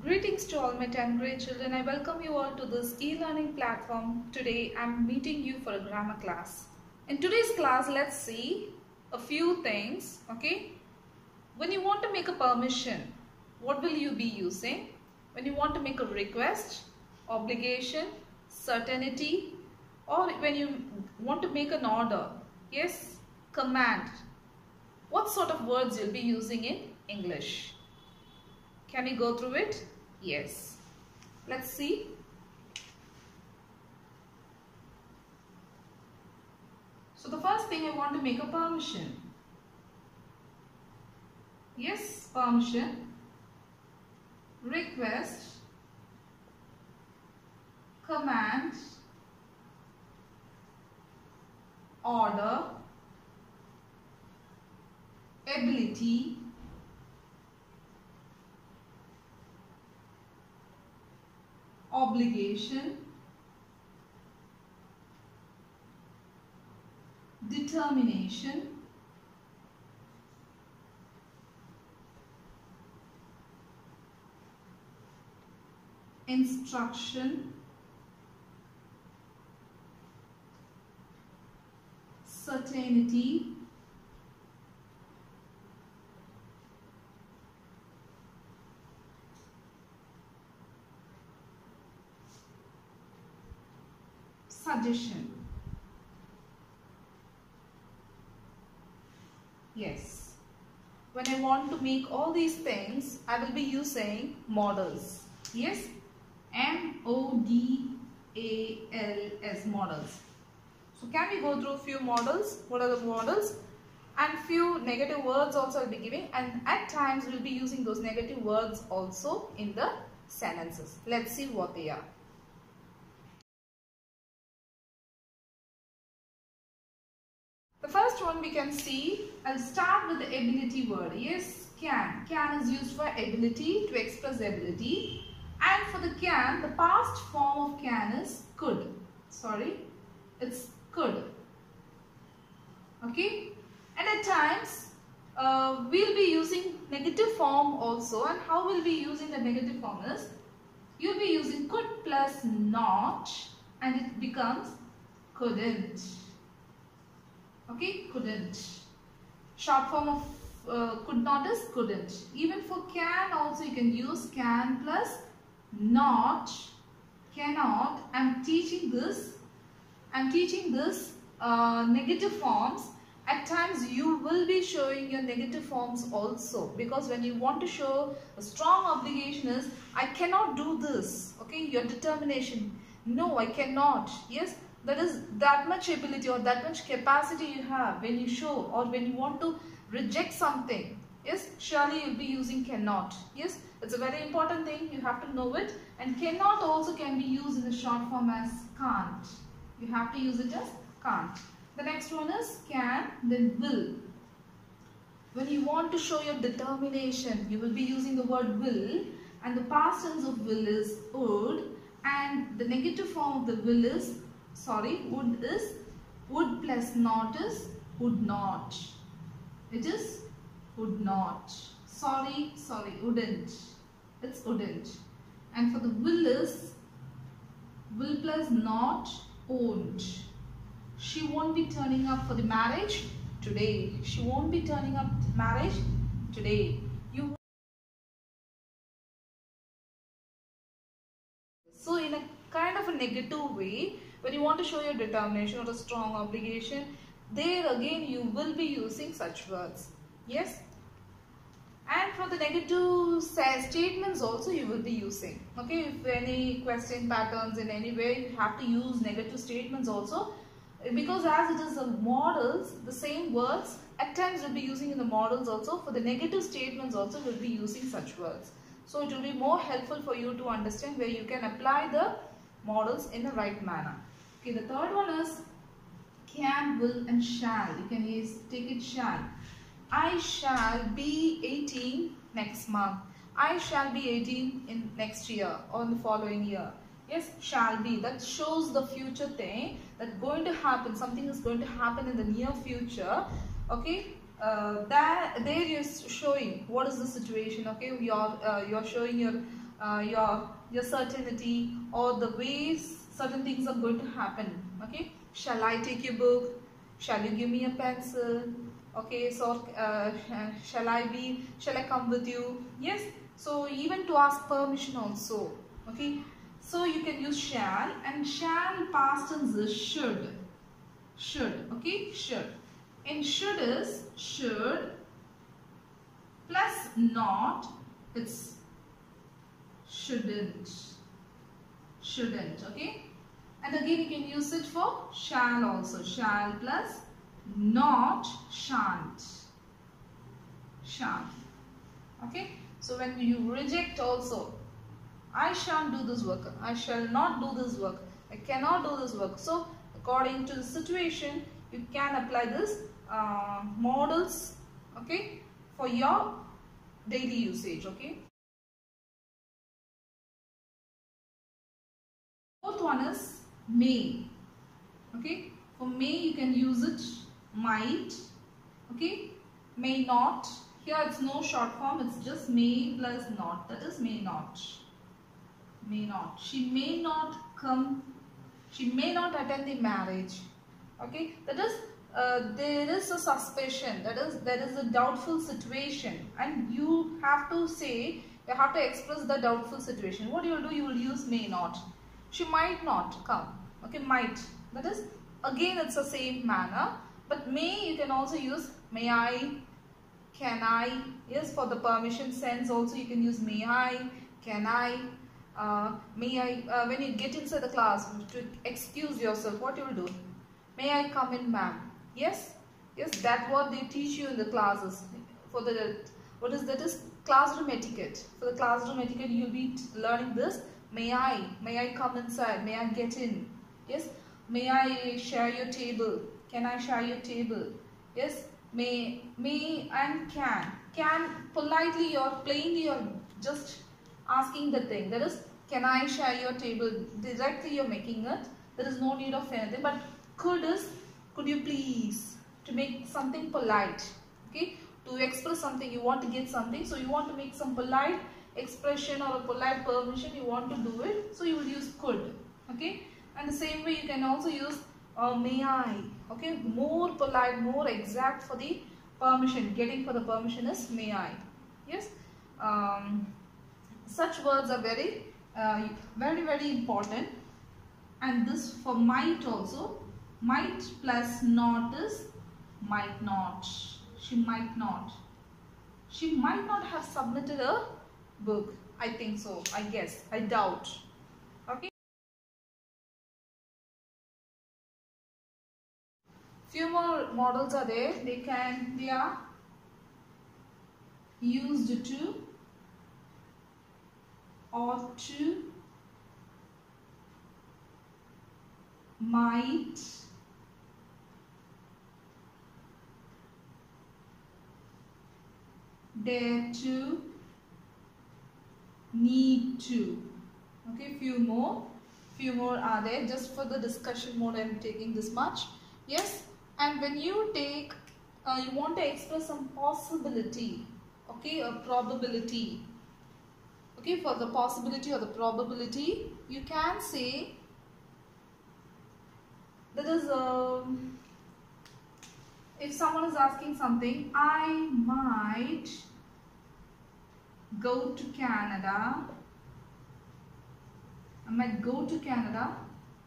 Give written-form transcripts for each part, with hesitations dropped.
Greetings to all my 10th grade children. I welcome you all to this e-learning platform. Today I'm meeting you for a grammar class. In today's class, let's see a few things. Okay, when you want to make a permission, what will you be using? When you want to make a request, obligation, certainty, or when you want to make an order, yes, command, what sort of words you'll be using in English? Can we go through it? Yes. Let's see. So the first thing, I want to make a permission. Yes, permission, request, command, order, ability, obligation, determination, instruction, certainty, suggestion. Yes. When I want to make all these things, I will be using modals. Yes. M-O-D-A-L-S, modals. So can we go through a few modals? What are the modals? And few negative words also I'll be giving, and at times we'll be using those negative words also in the sentences. Let's see what they are. The first one we can see, I'll start with the ability word. Yes, can. Can is used for ability, to express ability. And for the can, the past form of can is could. Sorry, it's could. Okay. And at times, we'll be using negative form also. And how we'll be using the negative form is, you'll be using could plus not, and it becomes couldn't. Okay, couldn't. Short form of could not is couldn't. Even for can also you can use can plus not, cannot. I'm teaching this negative forms. At times you will be showing your negative forms also, because when you want to show a strong obligation is, I cannot do this. Okay, your determination. No, I cannot. Yes, that is that much ability or that much capacity you have when you show, or when you want to reject something. Yes, surely you'll be using cannot. Yes, it's a very important thing. You have to know it. And cannot also can be used in the short form as can't. You have to use it as can't. The next one is can, then will. When you want to show your determination, you will be using the word will, and the past tense of will is would, and the negative form of the will is, would is, would plus not is would not. It is would not. Wouldn't. It's wouldn't. And for the will is, will plus not, won't. She won't be turning up for the marriage today. She won't be turning up to marriage today. So in a kind of a negative way, when you want to show your determination or a strong obligation, there again you will be using such words. Yes. And for the negative statements also you will be using. Okay, if any question patterns in any way, you have to use negative statements also. Because as it is the models, the same words at times we'll be using in the models also. For the negative statements also we'll be using such words. So it will be more helpful for you to understand where you can apply the models in the right manner. Okay, the third one is can, will and shall. You can take it shall. I shall be 18 next month. I shall be 18 in next year or in the following year. Yes, shall be. That shows the future thing that going to happen. Something is going to happen in the near future. Okay. There you're showing what is the situation. Okay. You're showing your your certainty or the ways certain things are going to happen. Okay, shall I take your book? Shall you give me a pencil? Okay, so shall I come with you? Yes. So even to ask permission also. Okay, so you can use shall, and shall past tense is should. Okay, should. And should is should plus not, it's shouldn't. Okay, and again you can use it for shall also. Shall plus not, shan't. Okay, so when you reject also, I shan't do this work, I shall not do this work, I cannot do this work. So according to the situation, you can apply this models, okay, for your daily usage. Okay, fourth one is may. Okay, for may you can use it might. Okay, may not, here it's no short form, it's just may plus not, that is may not. She may not come, she may not attend the marriage. Okay, that is there is a suspicion, that is there is a doubtful situation, and you have to say, you have to express the doubtful situation. What you will do, you will use may not. She might not come. Okay, might, that is again it's the same manner, but may you can also use may I, can I. Yes, for the permission sense also you can use may I, can I. May I, when you get inside the class to excuse yourself, what you will do? May I come in, ma'am? Yes, that's what they teach you in the classes. For the, what is that is classroom etiquette. For the classroom etiquette, you'll be learning this. May I come inside? May I get in? Yes, may I share your table? Can I share your table? Yes, may and can politely, you're plainly, you're just asking the thing, that is can I share your table, directly you're making it, there is no need of anything. But could is could you please, to make something polite. Okay, to express something, you want to get something, so you want to make some polite expression or a polite permission, you want to do it, so you will use could. Okay, and the same way you can also use may I. Okay, more polite, more exact for the permission, getting for the permission is may I. Yes, such words are very very important. And this for might also, might plus not is might not. She might not have submitted a book, I think so, I guess, I doubt. Okay, few more models are there. They are used to, ought to, might, dare to, need to. Okay, few more are there. Just for the discussion mode I am taking this much. Yes, and when you take you want to express some possibility, okay, a probability. Okay, for the possibility or the probability, you can say that is if someone is asking something, I might go to Canada. I might go to Canada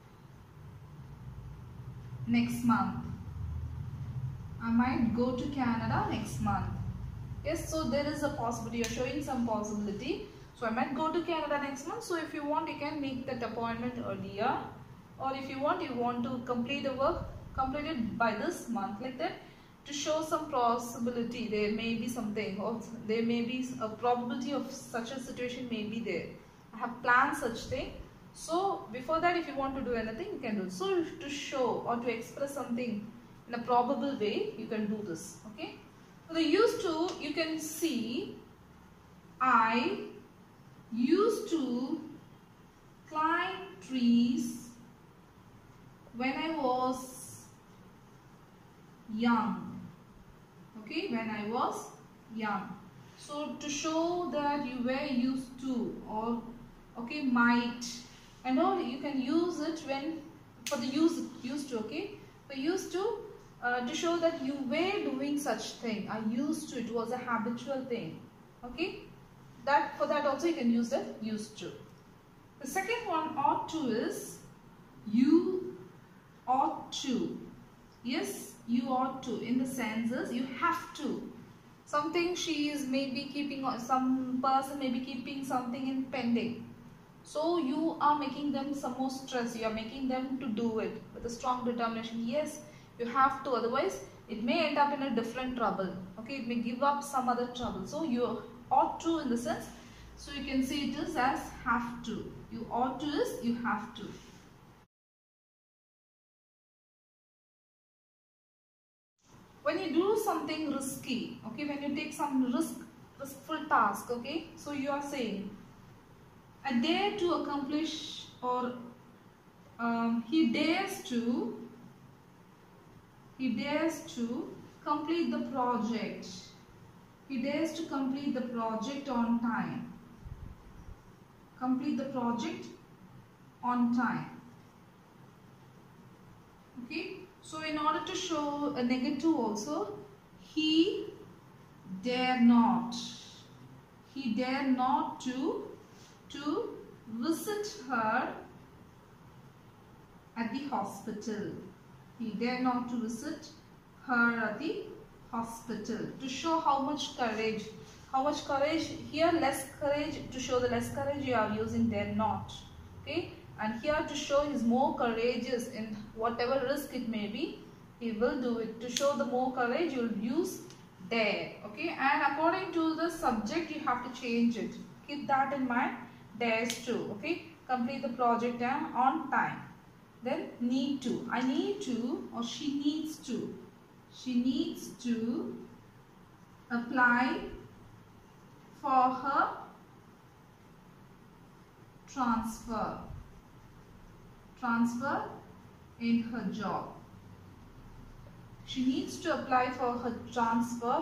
next month. I might go to Canada next month. Yes, so there is a possibility, you're showing some possibility. So I might go to Canada next month. So if you want, you can make that appointment earlier. Or if you want to complete the work, complete it by this month, like that, to show some possibility. There may be something, or there may be a probability of such a situation may be there. I have planned such thing. So before that, if you want to do anything, you can do it. So to show or to express something in a probable way, you can do this. Okay. So the used to, you can see, I used to climb trees when I was young. Okay, when I was young. So to show that you were used to, or okay, might and all, you can use it when for the used to, okay, for used to show that you were doing such thing. I used to, it was a habitual thing, okay. That for that also you can use the used to. The second one, ought to, is you ought to. Yes, you ought to, in the sense is you have to. Something she is maybe keeping, some person may be keeping something in pending. So you are making them some more stress. You are making them to do it with a strong determination. Yes, you have to. Otherwise, it may end up in a different trouble. Okay, it may give up some other trouble. So you ought to, in the sense. So you can see it is as have to. You ought to is you have to. When you do something risky, okay, when you take some riskful task, okay, so you are saying, I dare to accomplish, or he dares to complete the project. He dares to complete the project on time. Complete the project on time. Okay. So in order to show a negative also, he dare not. He dare not to visit her at the hospital. He dare not to visit her at the hospital. To show how much courage. How much courage? Here less courage. To show the less courage you are using dare not. Okay. And here to show he is more courageous in whatever risk it may be, he will do it. To show the more courage, you will use dare. Okay. And according to the subject, you have to change it. Keep that in mind. Dares to. Okay. Complete the project on time. Then need to. I need to, or she needs to. She needs to apply for her transfer in her job. She needs to apply for her transfer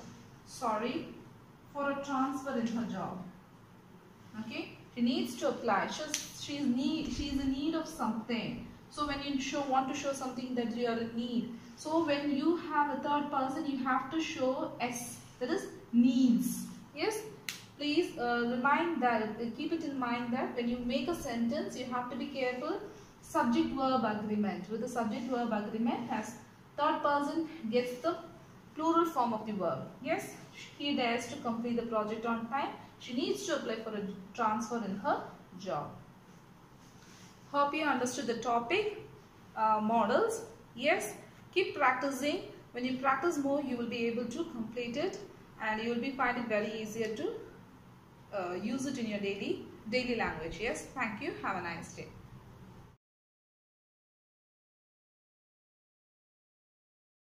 for a transfer in her job. Okay, she needs to apply. She's in need of something. So when you want to show something that you are in need, so when you have a third person, you have to show S, that is needs. Yes. Please keep it in mind that when you make a sentence, you have to be careful. Subject-verb agreement. With the subject-verb agreement, as third person gets the plural form of the verb. Yes, he dares to complete the project on time. She needs to apply for a transfer in her job. Hope you understood the topic, models. Yes, keep practicing. When you practice more, you will be able to complete it, and you will be find it very easier to use it in your daily language. Yes, thank you. Have a nice day.